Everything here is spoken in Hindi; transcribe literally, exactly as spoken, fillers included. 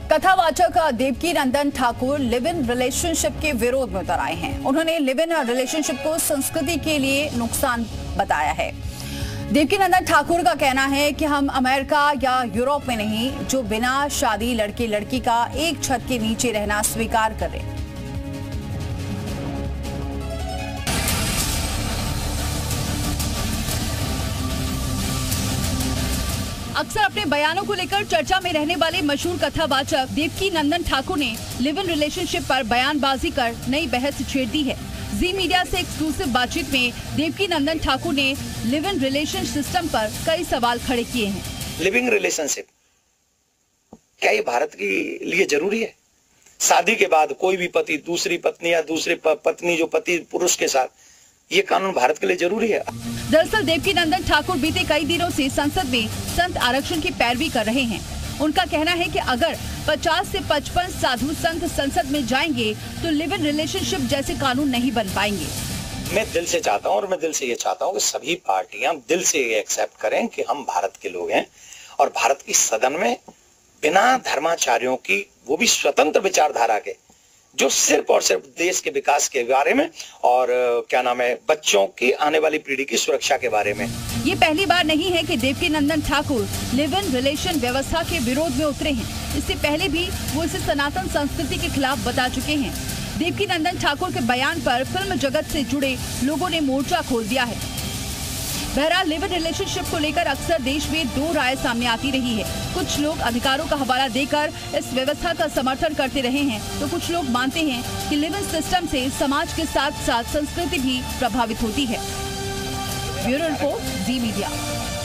कथावाचक Devaki Nandan Thakur live in relationship के विरोध में उतर आए हैं। उन्होंने लिव इन रिलेशनशिप को संस्कृति के लिए नुकसान बताया है। देवकी नंदन ठाकुर का कहना है कि हम अमेरिका या यूरोप में नहीं, जो बिना शादी लड़के लड़की का एक छत के नीचे रहना स्वीकार कर रहे हैं। अक्सर अपने बयानों को लेकर चर्चा में रहने वाले मशहूर कथावाचक देवकी नंदन ठाकुर ने लिव इन रिलेशनशिप पर बयानबाजी कर नई बहस छेड़ दी है। जी मीडिया से एक्सक्लूसिव बातचीत में देवकी नंदन ठाकुर ने लिव इन रिलेशन सिस्टम पर कई सवाल खड़े किए हैं। लिविंग रिलेशनशिप क्या ये भारत के लिए जरूरी है? शादी के बाद कोई भी पति दूसरी पत्नी या दूसरी पत्नी जो पति पुरुष के साथ, ये कानून भारत के लिए जरूरी है? दरअसल देवकी नंदन ठाकुर बीते कई दिनों से संसद में संत आरक्षण की पैरवी कर रहे हैं। उनका कहना है कि अगर पचास से पचपन साधु संत संसद में जाएंगे तो लिव इन रिलेशनशिप जैसे कानून नहीं बन पाएंगे। मैं दिल से चाहता हूं और मैं दिल से ये चाहता हूं कि सभी पार्टियां दिल से ये एक्सेप्ट करें कि हम भारत के लोग हैं और भारत की सदन में बिना धर्माचार्यों की, वो भी स्वतंत्र विचारधारा के, जो सिर्फ और सिर्फ देश के विकास के बारे में और क्या नाम है बच्चों की आने वाली पीढ़ी की सुरक्षा के बारे में। ये पहली बार नहीं है कि Devaki Nandan Thakur live in relation व्यवस्था के विरोध में उतरे हैं। इससे पहले भी वो इसे सनातन संस्कृति के खिलाफ बता चुके हैं। देवकी नंदन ठाकुर के बयान पर फिल्म जगत से जुड़े लोगों ने मोर्चा खोल दिया है। बहरहाल लिव इन रिलेशनशिप को लेकर अक्सर देश में दो राय सामने आती रही है। कुछ लोग अधिकारों का हवाला देकर इस व्यवस्था का समर्थन करते रहे हैं, तो कुछ लोग मानते हैं कि लिव इन सिस्टम से समाज के साथ साथ संस्कृति भी प्रभावित होती है। Bureau report, Zee media.